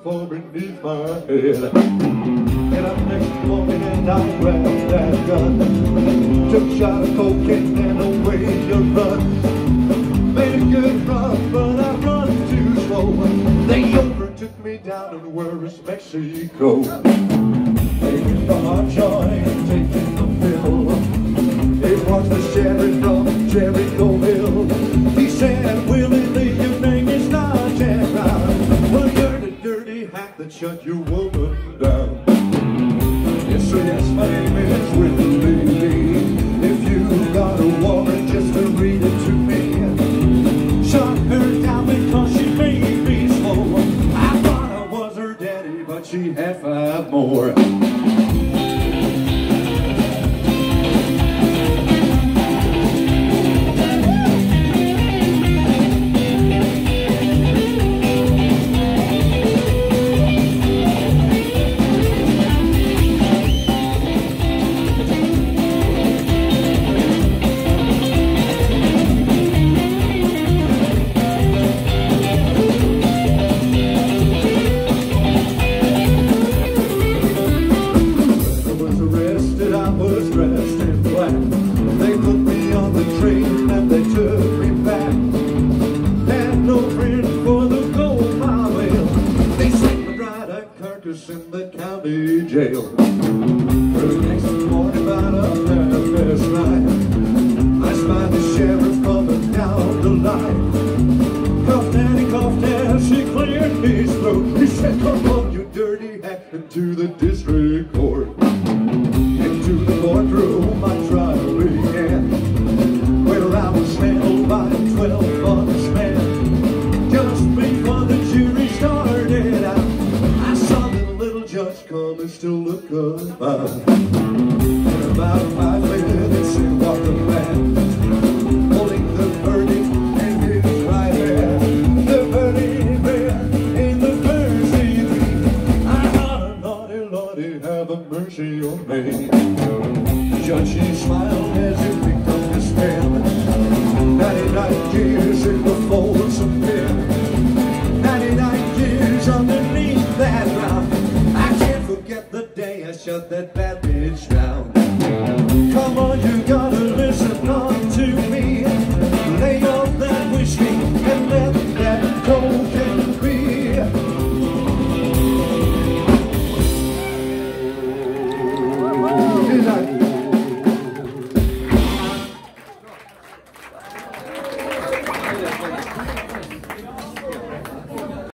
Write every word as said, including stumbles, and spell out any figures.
fall beneath my head. Get up next morning and I grabbed that gun, took a shot of cocaine and away you run. Made a good run, but I run too slow. They overtook me down in Juarez, Mexico. Taking the hot joint, taking the pill. It was the sheriff from Jericho-ville. He said, Willie, your name is not Jack Brown. Well, you're the dirty hack that shut your woman down. Yes, sir, yes, my name is Willie. If you got a warrant, just to read it to me. Shot her down because she made me slow. I thought I was her daddy, but she had five more. In the county jail. Early next morning, about up there last night, I spied the sheriff coming down the line. Coughed and he coughed as she cleared his throat. He said, come on, you dirty hack, into the district court. Into the courtroom, my trial began, where I was handled by a twelve honest man. Just before the jury started out, judge come and still look up by. In about five minutes he walked a man, holding the verdict in his right hand. The verdict read in the mercy plea. I thought, Lordy, Lordy, have a mercy on me. The judge, he smiled as he picked up his pen. Ninety-nine years in the folds of pen. Ninety-nine years underneath that ground. I shut that bad